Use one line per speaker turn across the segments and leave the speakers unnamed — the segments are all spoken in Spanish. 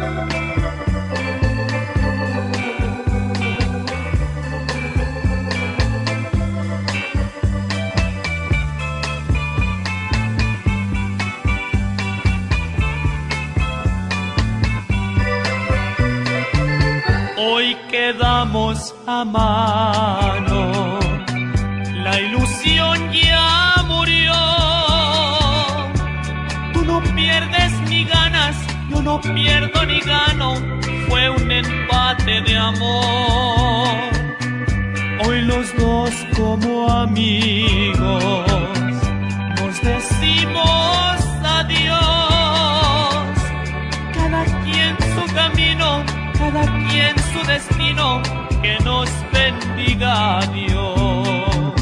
Hoy quedamos a mano, la ilusión ya murió. Tú no pierdes ni ganas, yo no pierdo ni gano, fue un empate de amor. Hoy los dos como amigos nos decimos adiós, cada quien su camino, cada quien su destino, que nos bendiga Dios.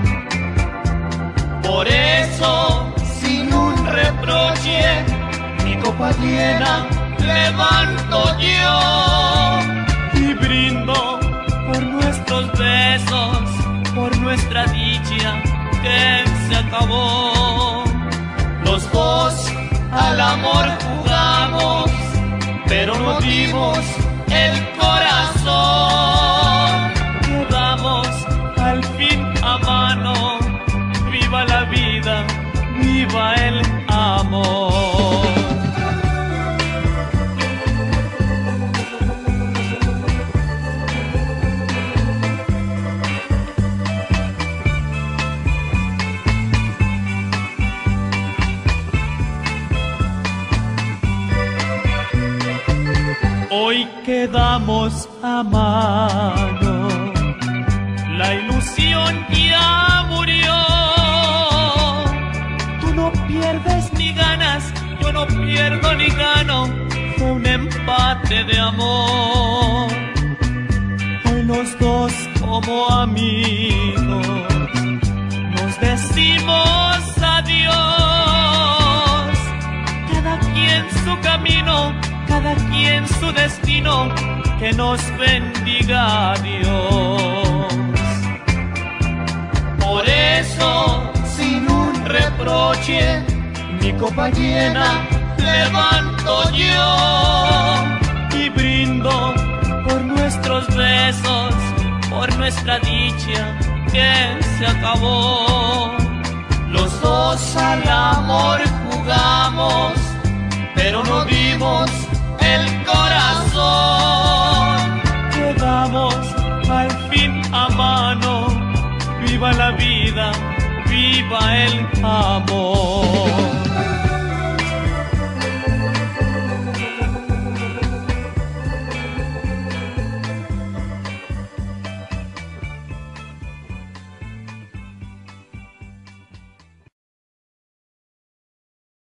Por eso, sin un reproche, mi copa llena levanto yo y brindo por nuestros besos, por nuestra dicha que se acabó. Los dos al amor jugamos, pero no dimos el corazón. Quedamos al fin a mano, viva la vida, viva el amor. Hoy quedamos a mano, la ilusión ya murió. Tú no pierdes ni ganas, yo no pierdo ni gano, fue un empate de amor. Hoy los dos como amigos nos decimos adiós, cada quien su camino, cada quien su destino, que nos bendiga Dios. Por eso, sin un reproche, mi copa llena levanto yo y brindo por nuestros besos, por nuestra dicha que se acabó. Los dos al amor jugamos, pero no dimos el corazón. Quedamos al fin a mano, viva la vida, viva el amor.